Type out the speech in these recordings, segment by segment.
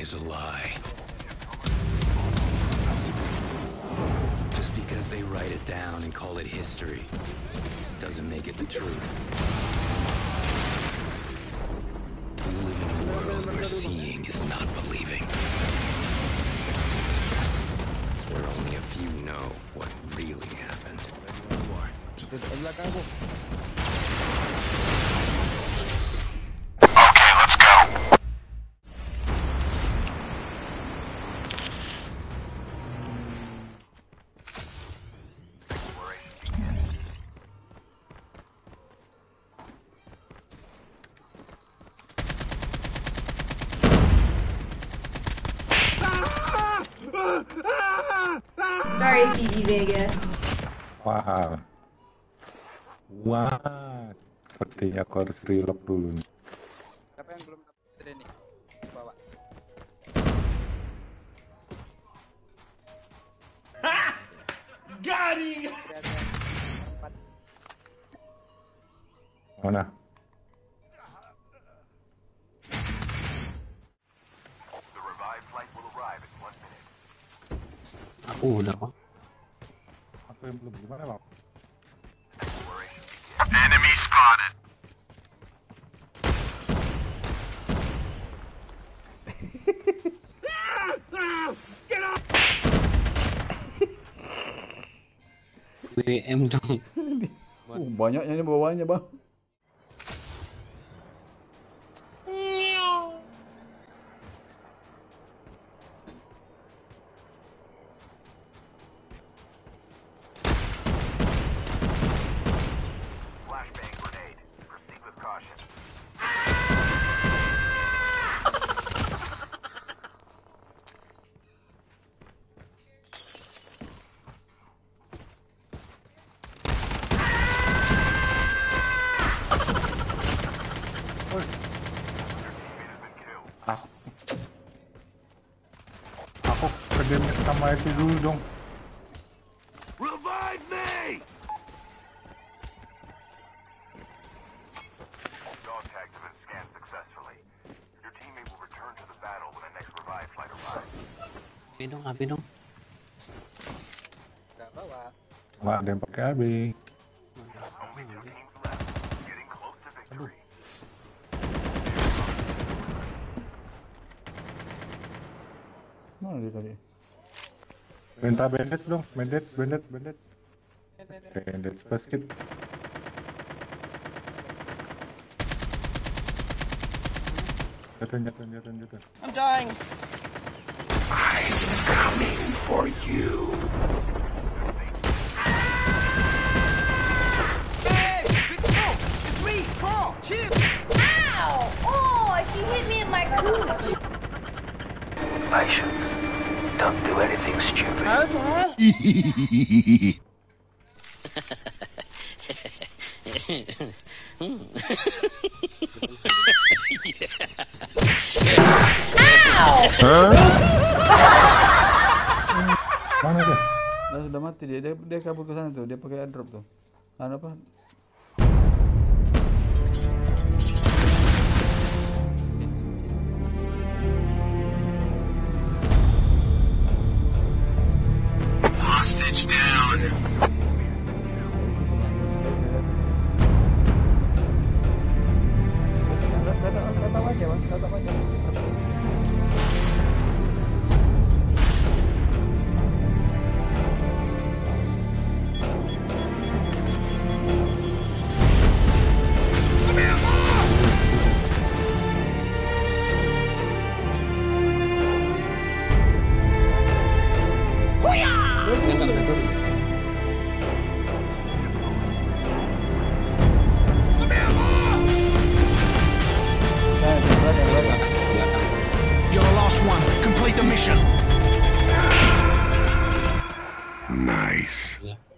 is a lie. Just because they write it down and call it history doesn't make it the truth. We live in a world where seeing is not believing. Where only a few know what really happened. Okay, let's go. Sorry, CG Vega. Wah. Wah. Sepertinya aku harus reload dulu nih. Siapa yang belum dapat ini? Bawa. Garing. Mana? Aku udah kok. Aku yang belum gimana bang? Enemy spotted. WM dong. Banyaknya ini bawahnya bang. Aku kedemit sama itu dulu dong. Revive me! Dog tags have been scanned successfully. Your teammate will return to the battle when the next revive flight arrives. Api dong. Enggak bawa. Wah, ada yang pakai AB. Only 2 teams left, getting close to victory. Mana dia tadi? Minta bandage dong, bandage. Bandage basket. Jatuh. I'm dying. I'm coming for you. Hey, bitch, no! It's me, Carl. Chill. Ow! Oh, she hit me in my cooch. Patience. Don't do anything stupid. Mana dia? Dia sudah mati dia kabur ke sana tuh, dia pakai airdrop tuh. Ada apa? Hostage down. Kata aja bang, kata aja. You're the last one. Complete the mission. Nice.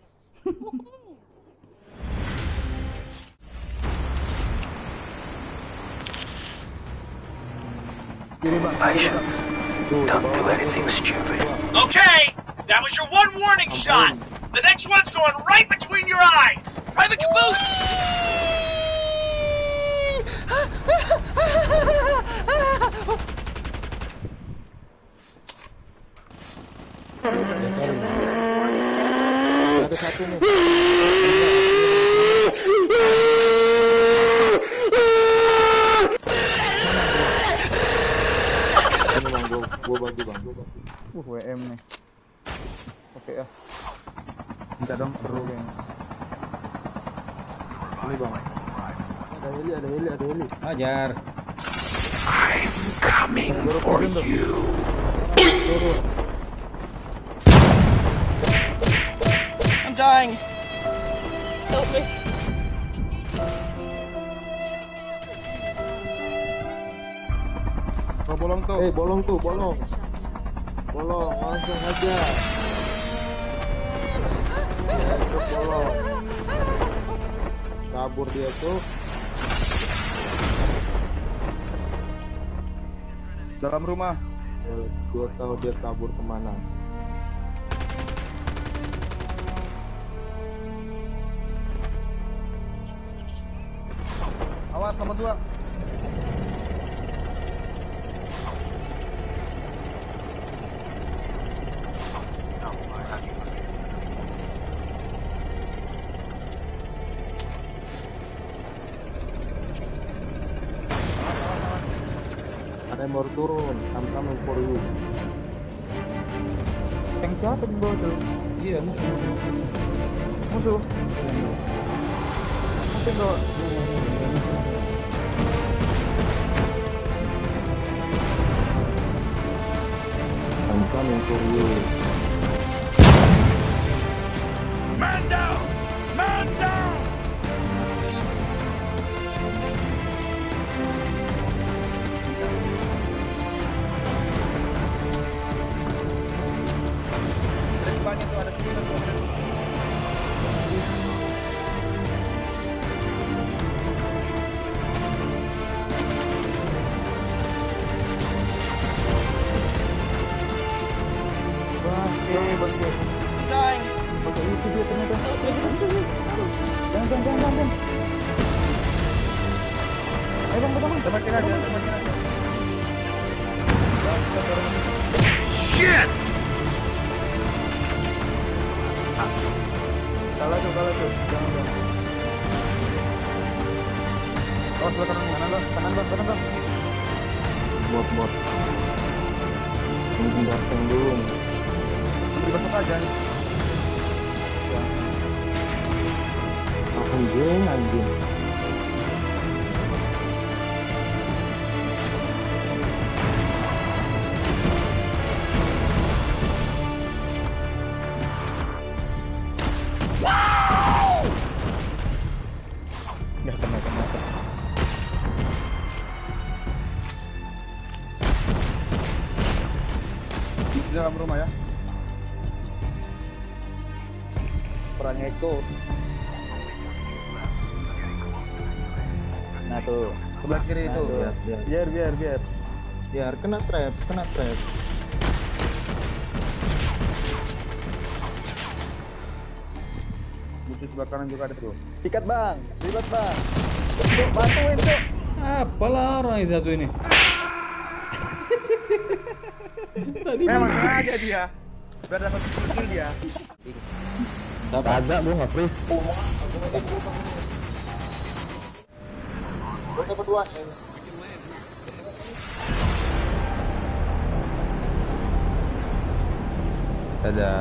Patience. Don't do anything stupid. Okay, that was your one warning shot. The next one's going right between your eyes. Private Caboose. sini. Ini bang, gua bantu bang. WM nih. Oke ya. Minta dong seru kayaknya. Ini bang. Ada heli. Ajar. Coming for you. Turun. I'm dying. Help me. Oh, bolong tuh. Bolong, langsung aja. Bolong. Kabur dia tuh. Dalam rumah. Gua tahu dia kabur kemana. Awas nomor 2. Ada yang baru turun. I'm coming for you. Yang siapa di bawah tuh? Iya, musuh. Mungkin tuh. I'm coming for you. Man down! Man down! Depannya tuh ada kiri tuh. Dying. Itu dia ternyata. Jangan. Ayo bang. Temakin aja. Shit! Kalah tuh. Jangan. Oh, sebelah kanan bang. Bot. Ini datang dulu. Dibasok aja nih. Anjing. Ya, kena. Di dalam rumah ya. Perang Eko. Nah tuh, sebelah kiri itu. Biar kena trap. Musuh sebelah kanan juga ada tuh. Sikat bang, ribet bang. Bantuin tuh. Apalah orang ini satu ini. Tadi memang sengaja dia. Biar dapat kill dia. Ada gua nggak free. Gua dapat 2. Ada.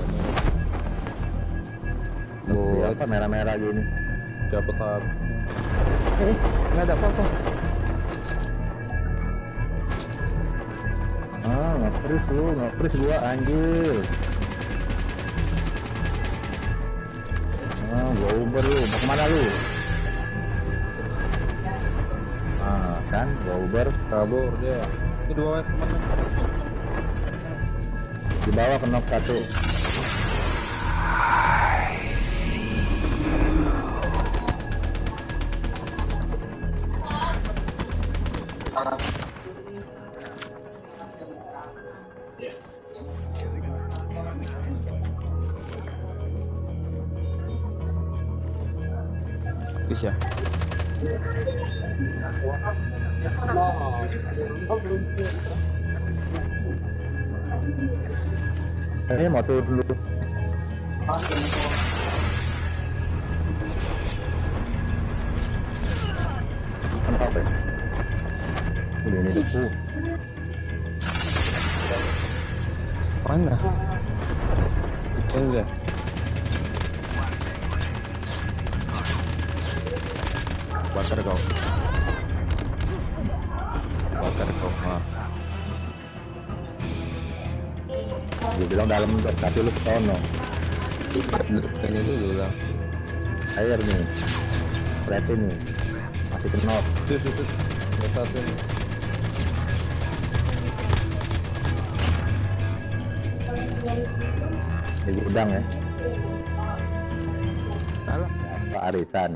Apa merah-merah gini? Dapat apa? Nggak ada apa-apa. Nge-freeze gua anjir. Gua Uber lu, mau kemana lu? Kan, gua Uber, kabur dia. Itu dua teman. Di bawah kena 1. Bisa. Ini mau turun dulu. apa ya? Udah ini debu. Mana? Enggak. Bakar kau. Bakar kau. Dia bilang dalam tapi lu kesono. Ini dulu bilang. Air nih. Berarti nih. Masih kenop. Satu nih. Di gudang ya. Salah. Pak Arisan.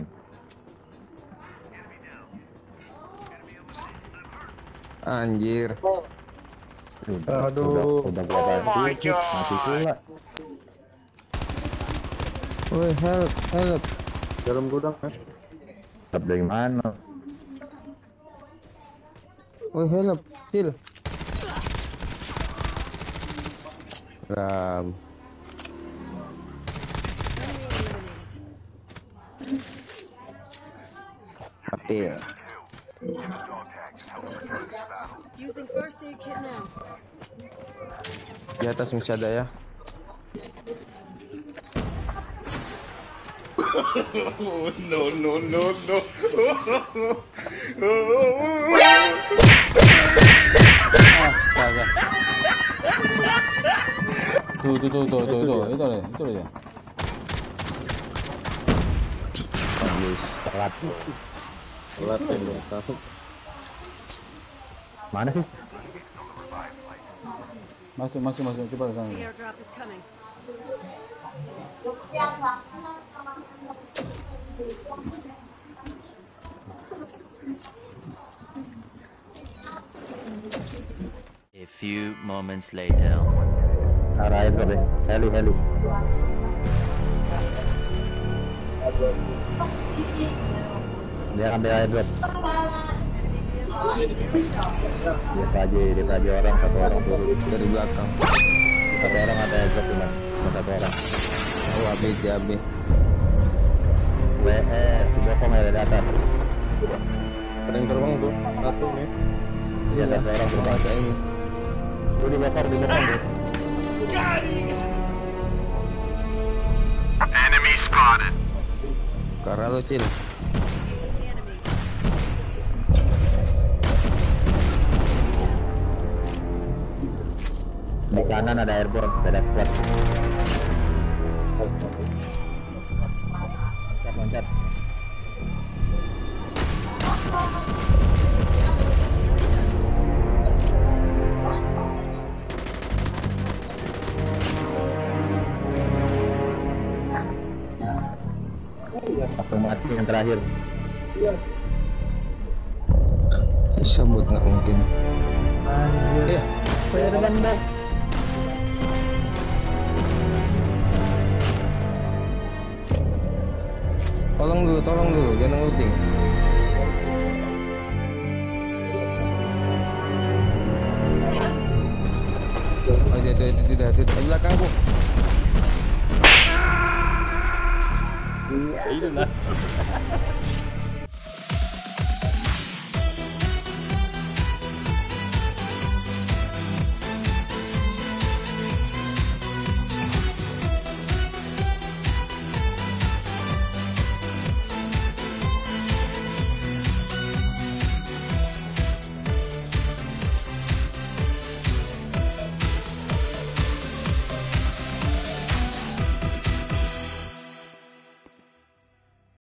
Anjir. Aduh. Udah berapa mati pula. Woi, help. Dalam gudang ya. Help dari mana? Woi, help, heal. Ram. Mati ya. Using first aid kit now. Di atas masih ada ya. No. Astaga. Tuh, itu dia. Habis telat. Telat dong, tahu. Mana sih? Masuk, coba ke sana. The airdrop is coming. A few moments later. Arah itu deh, heli. Dia ambil airdrop. Dia aja orang, satu orang turun dari belakang. Satu orang ada airdrop cuma satu orang. Oh, AB. Si bokong ada di atas. Ada yang terbang tuh, satu nih. Iya, satu orang terbang ke ini. Tuh di bokong tuh. Enemy spotted. Karena lu cil. Di kanan ada airborne, ada squad. Loncat. Satu mati yang terakhir. Sebut nggak mungkin. Iya, saya depan bang. Tolong dulu, jangan looting. Oh, dia tidak di belakangku. Iya, itu lah.